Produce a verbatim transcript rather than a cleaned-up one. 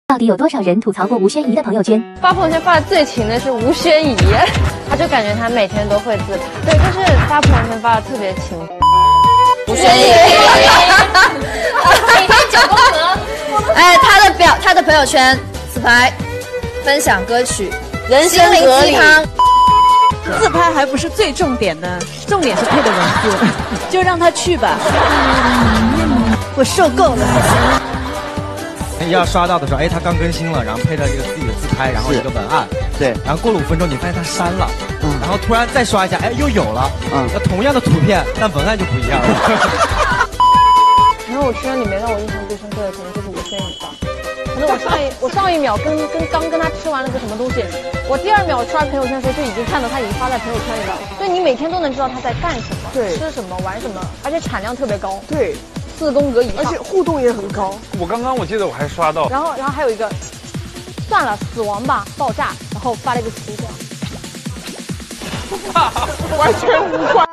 到底有多少人吐槽过吴宣仪的朋友圈？ 发朋友圈发的最勤的是吴宣仪，他就感觉他每天都会自拍，对，就是发朋友圈发的特别勤。 吴宣仪， 每天九宫格。 哎，他的表，他的朋友圈自拍，分享歌曲， 人心灵鸡汤。 自拍还不是最重点的，重点是配的文字，就让他去吧。我受够了。 你要刷到的时候，哎，他刚更新了，然后配了这个自己的自拍，然后一个文案， 对， 然后过了五分钟，你发现他删了，嗯，然后突然再刷一下，哎，又有了， 嗯， 那同样的图片，但文案就不一样了。 朋友圈里面让我印象最深刻的可能就是吴宣仪吧。可能我上一我上一秒跟跟刚跟他吃完了个什么东西，我第二秒刷朋友圈的时候就已经看到他已经发在朋友圈里了。所以你每天都能知道他在干什么， 对， 吃什么，玩什么，而且产量特别高， 对， 四宫格以上， 而且互动也很高。 我刚刚我记得我还刷到， 然后然后还有一个，算了，死亡吧，爆炸，然后发了一个图片， 完全无关。